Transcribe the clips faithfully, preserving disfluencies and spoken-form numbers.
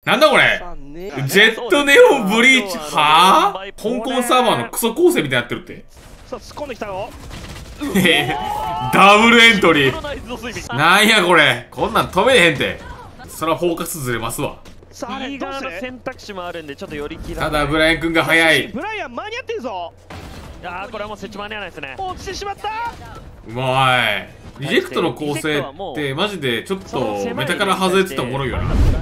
なんだこれ、ジェットネオンブリーチはぁ、香港サーバーのクソ構成みたいになってるって。 さあ突っ込んできたよ。 ダブルエントリー。なんやこれ、こんなん止めれへんて。そらフォーカスずれますわ。 さあ右側の選択肢もあるんでちょっと寄り切らない。 ただブライアン君が早い。 ブライアン間に合ってるぞ。いやーこれはもう設置間に合わないですね。落ちてしまった。 うまい。リジェクトの構成ってマジでちょっとメタから外れてたらおもろいよな。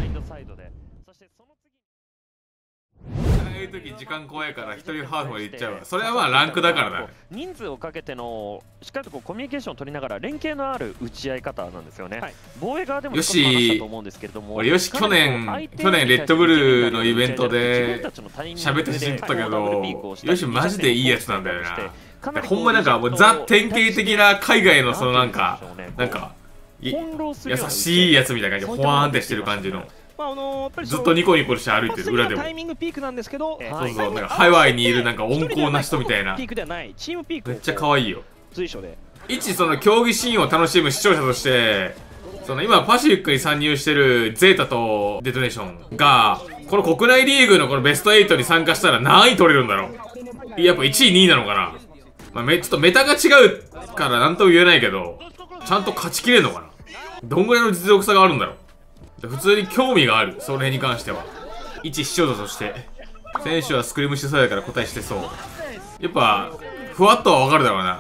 ああいう時時間怖いから一人ハーフまでいっちゃうわ。それはまあランクだからな。 人数をかけてのしっかりとこうコミュニケーションを取りながら連携のある打ち合い方なんですよね。はい、防衛側でも少し話したと思うんですけれども、 俺よし去年去年レッドブルのイベントで喋って知ったけど、よしマジでいいやつなんだよな。ほんまなんかもうザ典型的な海外のそのなんかなんか優しいやつみたいな感じでほわーんってしてる感じの。ずっとニコニコして歩いてる裏でも。タイミングピークなんですけど、そうそう、なんかハワイにいるなんか温厚な人みたいな。めっちゃ可愛いよ。一その競技シーンを楽しむ視聴者として、その今パシフィックに参入してるゼータとデトネーションがこの国内リーグのこのベストエイトに参加したら何位取れるんだろう。やっぱいちいにいなのかな。まあ、めちょっとメタが違うから何とも言えないけど、ちゃんと勝ちきれるのかな。どんぐらいの実力差があるんだろう。普通に興味がある、その辺に関しては。一視聴者として選手はスクリームしてそうやから答えしてそう。やっぱふわっとはわかるだろうな。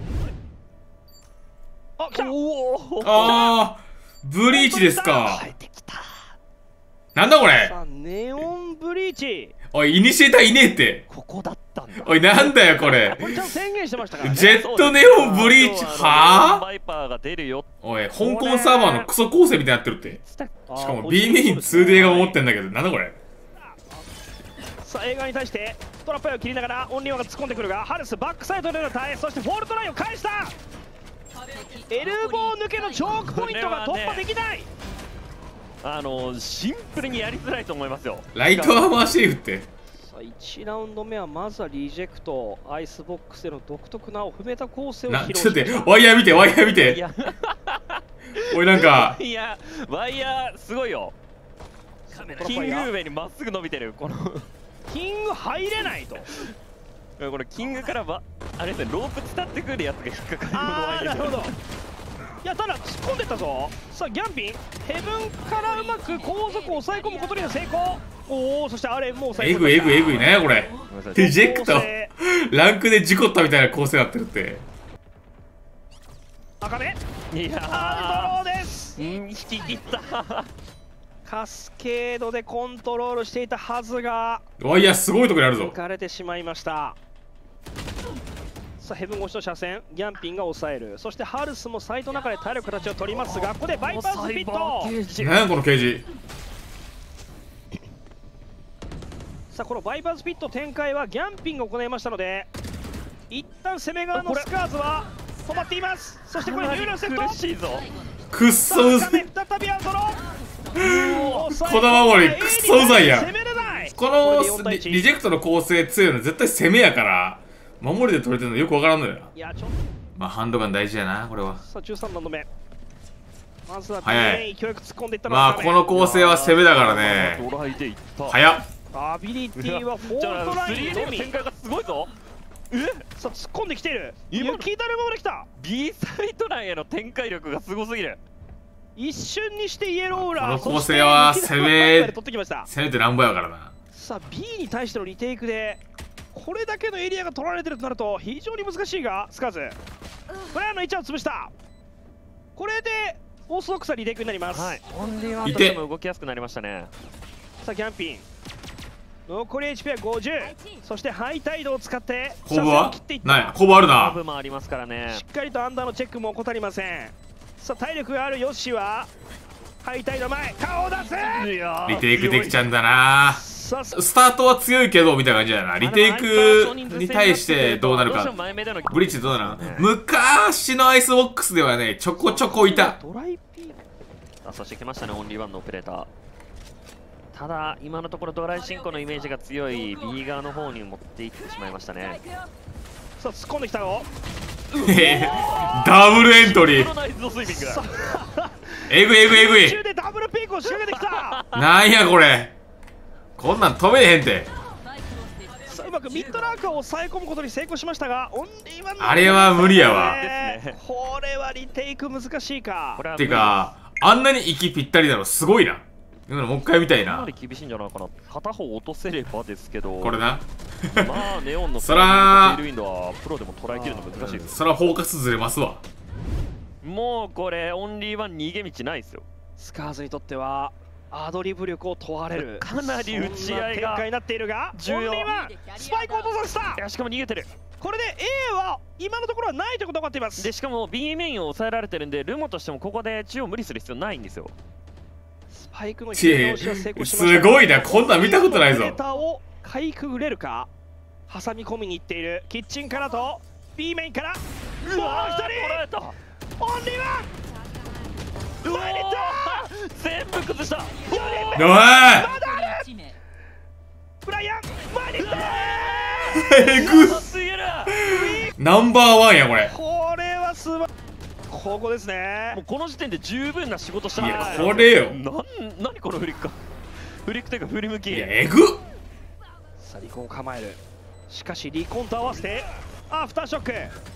あ、来た。 あーブリーチですか。なんだこれ、 ネオンブリーチ。 おいイニシエーターいねえって。 ここだったんだ。 おいなんだよこれ。 これちゃんと宣言してましたからね。 ジェットネオンブリーチはぁ。 バイパーが出るよ。おい香港サーバーのクソ構成みたいになってるって。しかも B メイン ツーディー が思ってんだけど、なんだこれ。 さあ映画に対してトラップを切りながらオンリーワンが突っ込んでくるが、ハルスバックサイドでの対、そしてフォールトラインを返した。エルボー抜けのチョークポイントが突破できない。あのシンプルにやりづらいと思いますよ。 ライトアーマーシェイフってさあいちラウンド目はまずはリジェクト、アイスボックスでの独特なオフメタ構成を披露して、 ワイヤー見てワイヤー見ておいなんかいやワイヤーすごいよ。キング上にまっすぐ伸びてる。このキング入れないと。これキングからばあれですね、ロープ伝ってくるやつが引っかかるのがなるほど。いやただ突っ込んでったぞ。さあギャンピンヘブンからうまく後続を抑え込むことには成功。おお、そしてあれもうえぐいえぐいえぐいねこれ。リジェクトランクで事故ったみたいな構成になってるって。 赤目いやアウトローです。引き切ったカスケードでコントロールしていたはずが、 わいやすごいところにあるぞ。 抜かれてしまいました。さあヘブン越しの車線、ギャンピンが抑える。そしてハルスもサイトの中で耐える形を取りますが、ここでバイパースピット。 何やこのケージ。 さあこのバイパースピット展開はギャンピンが行いましたので、一旦攻め側のスカーズは止まっています。そしてこれニューラルセット苦しいぞ。 くっそうざい。 再びアウトロー。 この守りくっそうざいや。このリジェクトの構成強いの絶対攻めやから守りで取れてるのよくわからんのよな。まあハンドガン大事やなこれは。 さあじゅうさんラウンド目、まずは勢いよく突っ込んでいったの。 まあこの構成は攻めだからね。早っ。 アビリティはフォートラインのみ。展開がすごいぞ。えさあ突っ込んできている。今聞いたるままできた。 B サイト内への展開力がすごすぎる。一瞬にしてイエローウラー。 この構成は攻め攻めてなんぼやからな。 さあ B に対してのリテイクでこれだけのエリアが取られてるとなると非常に難しいが、スカーズフライの位置を潰した。これでオーソドックスなリテイクになります。はい、オンリーワンとしても動きやすくなりましたね。さあギャンピン残り エイチピー はごじゅう。そしてハイタイドを使ってコブはない。コブあるな。 コブもありますからね。しっかりとアンダーのチェックも怠りません。さあ体力があるヨッシーはハイタイド前顔を出す。 リテイクできちゃうんだな。スタートは強いけどみたいな感じだな。リテイクに対してどうなるか。ブリッジどうなるの。昔のアイスボックスではねちょこちょこいた。 そしてきましたねオンリーワンのオペレーター。ただ今のところドライ進行のイメージが強い B 側の方に持っていってしまいましたね。さあ突っ込んできたよ。 ダブルエントリー。えぐいえぐいえぐい。なんやこれ。 こんなん止めれへんて。 さあうまくミッドラークを抑え込むことに成功しましたが、オンリーワンのあれは無理やわ。 これはリテイク難しいか。 てかあんなに息ぴったりだろ、すごいな。今のもう一回見たいな。 かなり厳しいんじゃないかな。片方落とせればですけど、 これな。 まあネオンのそらテールウィンドはプロでも捉えきるの難しいです。 そらフォーカスずれますわ。 もうこれオンリーワン逃げ道ないですよ。 スカーズにとってはアドリブ力を問われるかなり打ち合いが展開になっているが、 重要。 オンリーワンスパイクを落とさせた。 いやしかも逃げてる。 これで A は今のところはないということが分かっています。 でしかも B メインを抑えられてるんで、ルモとしてもここで中央無理する必要ないんですよ。 スパイクのちえすごいな、こんなん見たことないぞ。 データをかいくぐれるか。挟み込みに行っているキッチンからと B メインからもう一人オンリーワン前に行った全部崩した。 おいブライアン前に行ったえぐすぎる。 ナンバーワンやこれ。 これはすばここですね。 もうこの時点で十分な仕事したんいだやこれよ。 なん何このフリックか。フリックというか振り向き。 いやえぐっ。 さあリコンを構える。しかしリコンと合わせてアフターショック。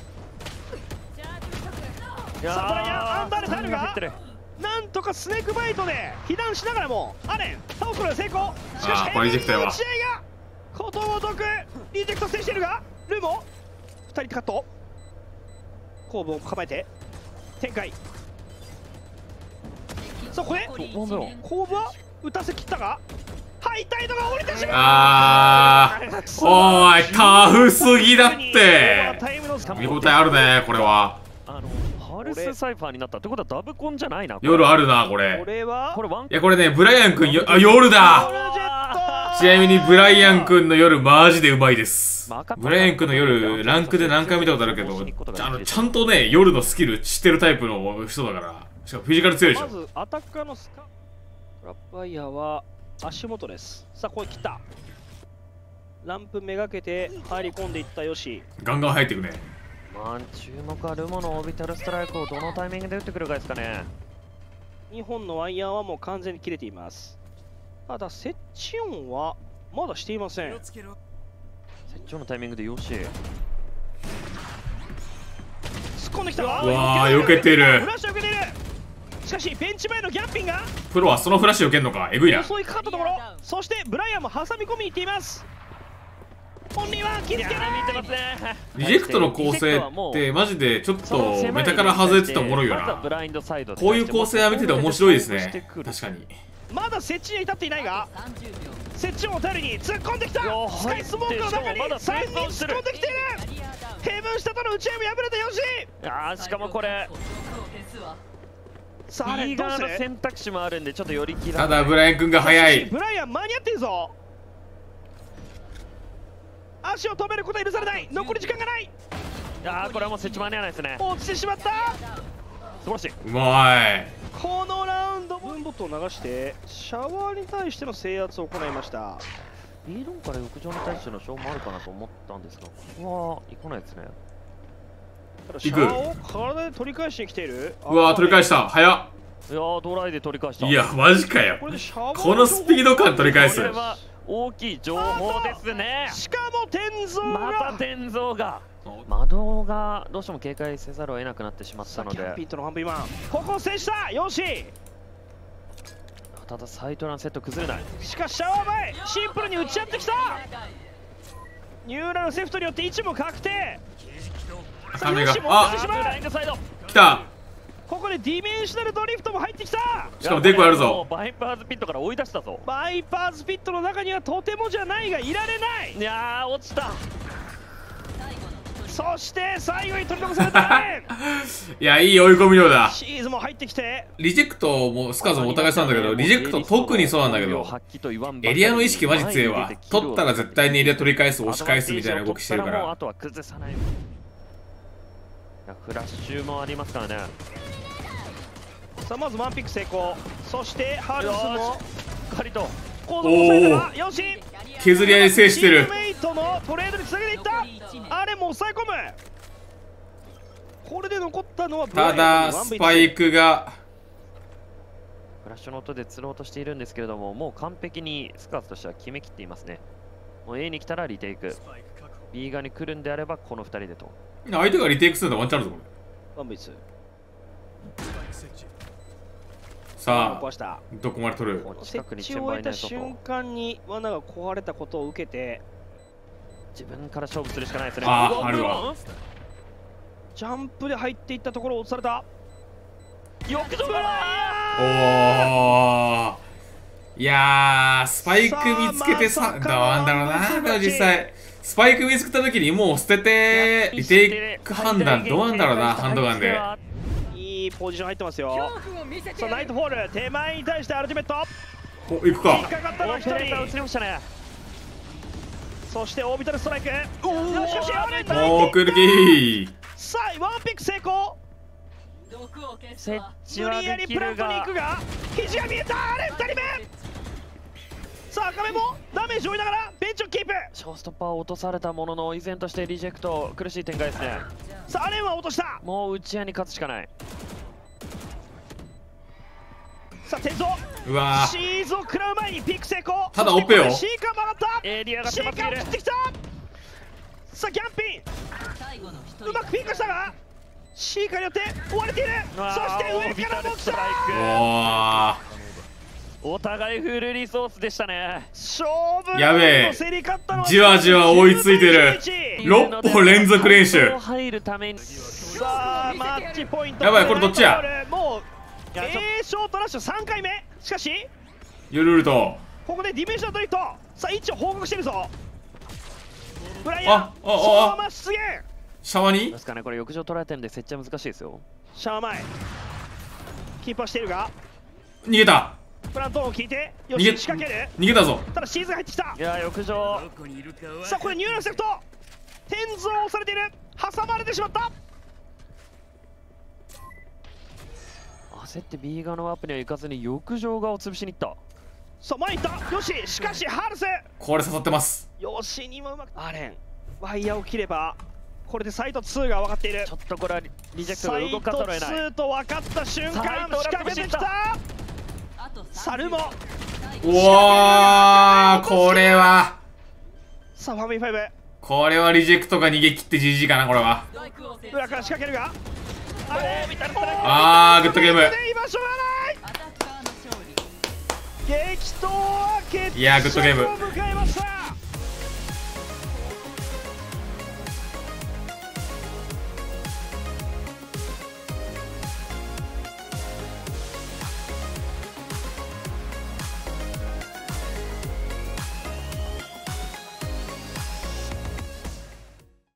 さあブライアンアンダーで耐えるが、なんとかスネークバイトで被弾しながらもアレン倒すことで成功。しかしあーこれリジェクトやわ。 打ち合いがことごとくリジェクト制しているが、ルーモふたりカット後部を構えて展開。そこで後部は打たせ切ったがハイタイドが降りてしまう。 あーおーいタフすぎだって。見応えあるねこれは。 あのハルスサイファーになったってことはダブコンじゃないな。 夜あるなこれ。 これはこれワンいやこれねブライアン君よ、あ夜だ。ちなみにブライアン君の夜マジでうまいです。ブライアン君の夜ランクで何回見たことあるけど、あのちゃんとね夜のスキル知ってるタイプの人だから。しかもフィジカル強いでしょ。 まずアタッカーのスカラッパイヤーは足元です。さあこれ切った。ランプめがけて入り込んでいったヨシ。 ガンガン入っていくね。 まあ注目はルモのオービタルストライクをどのタイミングで打ってくるかですかね。 にほんのワイヤーはもう完全に切れています。ただ接地音はまだしていません。 接地音のタイミングでヨシ突っ込んできた。うわー避けてる。 フラッシュ受けている。しかしベンチ前のギャンピンがプロはそのフラッシュ受けんのか。えぐいな。 襲いかかったところ、そしてブライアンも挟み込みに行っています。オンリーワン気づけない。 見てますね。 リジェクトの構成ってマジでちょっとメタから外れてておもろいよな。こういう構成は見てて面白いですね。確かに。 まだ設置には至っていないが設置を頼りに突っ込んできた。スカイスモークの中にさんにん突っ込んできている。ヘブン下との打ち合いも敗れたヨシ。 あーしかもこれさあ右側の選択肢もあるんでちょっと寄り切らただブライアン君が速い。 ブライアン間に合っているぞ。足を止めることは許されない。残り時間がない。 ああこれはもう設置間に合わないですね。 落ちてしまった。 素晴らしい。 うまい。 このラウンドブンボットを流してシャワーに対しての制圧を行いました。 ビーロンから浴場に対しての勝負もあるかなと思ったんですが、ここは行かないですね。 ただシャワーを体で取り返しに来ている。 うわー取り返した。早っ。 いやードライで取り返した。 いやマジかよ。 これでシャワーこのスピード感取り返す。 これは大きい情報ですね。 しかも天蔵がまた天蔵が窓がどうしても警戒せざるを得なくなってしまったので、 キャンピットの半分今ここを制したヨシ。 ただサイトランセット崩れない。 しかしシャワー前シンプルに打ち合ってきた。ニューラルセフトによって位置も確定。 赤目がああ来た。 ここでディメンショナルドリフトも入ってきた。 しかもデコあるぞ。 バイパーズピットから追い出したぞ。 バイパーズピットの中にはとてもじゃないがいられない。 いやー落ちた。 そして最後に取り残されたね。 いやいい追い込み量だ。 シーズも入ってきてリジェクトもスカーズもお互いそうなんだけど、リジェクト特にそうなんだけど、エリアの意識マジ強いわ。取ったら絶対にエリア取り返す押し返すみたいな動きしてるから。 あとは崩さない。フラッシュもありますからね。 さあまずワンピック成功。そしてハルスもしっかりとコードを抑えたらよし削り合い制してる。 チームメイトのトレードにつなげていった。あれも抑え込む。これで残ったのはブライたアンだスパイクがフラッシュの音で釣ろうとしているんですけれども、もう完璧にスカーズとしては決めきっていますね。もう A に来たらリテイク、 B 側に来るんであればこのふたりでと。 相手がリテイクするのはワンチャンあるぞこれ。 ワンベースさ壊した。 あどこまで取る。 設置を終えた瞬間に罠が壊れたことを受けて自分から勝負するしかないですね。 あああるわ。 ジャンプで入っていったところを落とされた。 よくぞおお、いやースパイク見つけてさ、どうなんだろうな。実際スパイク見つけた時にもう捨ててリテイク判断どうなんだろうな。ハンドガンでいいポジション入ってますよ。さあナイトフォール手前に対してアルティメットお行くか。 引っかかったのひとり。 映りましたね。 そしてオービタルストライク。おおしかしおおクールキー。 さあワンピック成功。 設置無は理やりプラできるがントに行くが肘が見えた。あれふたりめ。さあ赤目もダメージを追いながらベンチをキープ。 ショーストッパーを落とされたものの依然としてリジェクト、苦しい展開ですね。 さあアレンは落とした。 もう打ち合いに勝つしかない。 さあ転送。 うわシーズを食らう前にピック成功。 ただオペよ。 シーカー曲がった。 エリアがシーカーを切ってきた。さあギャンピンうまくピンクしたがシーカーによって追われている。そして上からも来た。 おお互いフルリソースでしたね。 勝負やべえ、 競り勝ったのはじわじわ追いついてる。ろっぽん連続練習。 入るためにさあマッチポイント。 やばいこれどっちや。 もう A ショートラッシュさんかいめ。しかしゆるるとここでディメンションドリフト。さあ位置を報告してるぞ。ブライアンあああそのまま出現。 シャワにですかね。これ浴場取られてるんで設置は難しいですよ。 シャワー前キーパーしているが逃げた。 プラントを聞いてよ逃げし仕掛ける。 逃げたぞ。 ただシーズン入ってきた。 いやー浴場さあこれニューラセプト天井を押されている。挟まれてしまった。 焦って B 側のワープには行かずに浴場側を潰しに行った。 さあ前に行ったよし。しかしハルスこれ刺さってます。 よしにもうまくアレンワイヤーを切ればこれでサイトツーが分かっている。 ちょっとこれはリリジェクトが動かざるを得ない。 サイトツーと分かった瞬間サイト仕掛けてきた。サルモうわーこれはさあファミリーファイブこれはリジェクトが逃げ切って ジージー かな。これは裏から仕掛けるがあれみたいな。 あーグッドゲーム。 今しょうがない。激闘は決いやーグッドゲーム。 着を迎